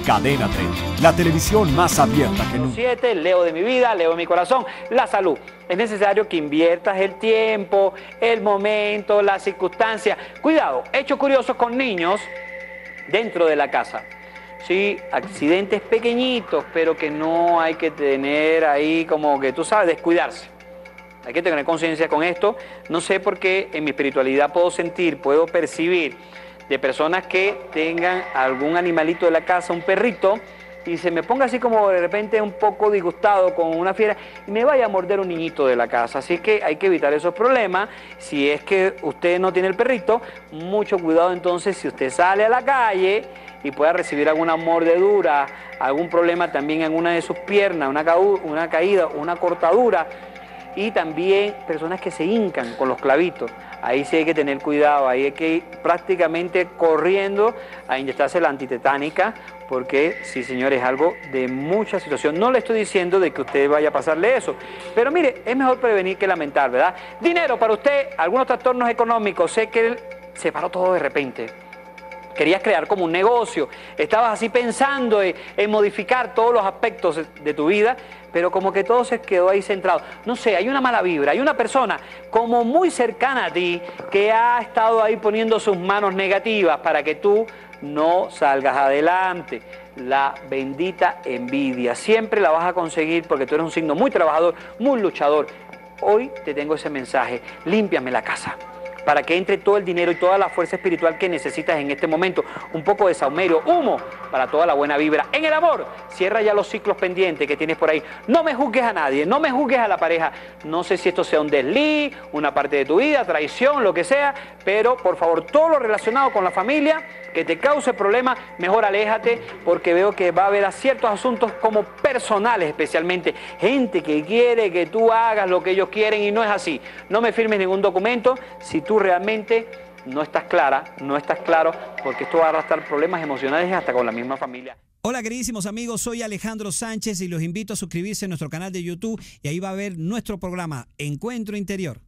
Cadena 30, la televisión más abierta que nunca. 7, leo de mi vida, leo de mi corazón, la salud. Es necesario que inviertas el tiempo, el momento, la circunstancia. Cuidado, hechos curiosos con niños dentro de la casa. Sí, accidentes pequeñitos, pero que no hay que tener ahí como que, tú sabes, descuidarse. Hay que tener conciencia con esto. No sé por qué en mi espiritualidad puedo sentir, puedo percibir de personas que tengan algún animalito de la casa, un perrito, y se me ponga así como de repente un poco disgustado con una fiera y me vaya a morder un niñito de la casa. Así que hay que evitar esos problemas. Si es que usted no tiene el perrito, mucho cuidado entonces si usted sale a la calle y pueda recibir alguna mordedura, algún problema también en una de sus piernas, una caída, una cortadura. Y también personas que se hincan con los clavitos. Ahí sí hay que tener cuidado, ahí hay que ir prácticamente corriendo a inyectarse la antitetánica, porque sí, señores, es algo de mucha situación. No le estoy diciendo de que usted vaya a pasarle eso, pero mire, es mejor prevenir que lamentar, ¿verdad? Dinero para usted, algunos trastornos económicos, sé que él se paró todo de repente. Querías crear como un negocio, estabas así pensando en modificar todos los aspectos de tu vida, pero como que todo se quedó ahí centrado. No sé, hay una mala vibra, hay una persona como muy cercana a ti que ha estado ahí poniendo sus manos negativas para que tú no salgas adelante. La bendita envidia, siempre la vas a conseguir porque tú eres un signo muy trabajador, muy luchador. Hoy te tengo ese mensaje, límpiame la casa, para que entre todo el dinero y toda la fuerza espiritual que necesitas en este momento. Un poco de saumerio, humo, para toda la buena vibra. En el amor, cierra ya los ciclos pendientes que tienes por ahí. No me juzgues a nadie, no me juzgues a la pareja. No sé si esto sea un desliz, una parte de tu vida, traición, lo que sea, pero por favor, todo lo relacionado con la familia que te cause problemas, mejor aléjate, porque veo que va a haber ciertos asuntos como personales especialmente. Gente que quiere que tú hagas lo que ellos quieren y no es así. No me firmes ningún documento si tú realmente no estás clara, no estás claro, porque esto va a arrastrar problemas emocionales hasta con la misma familia. Hola queridísimos amigos, soy Alejandro Sánchez y los invito a suscribirse a nuestro canal de YouTube y ahí va a ver nuestro programa Encuentro Interior.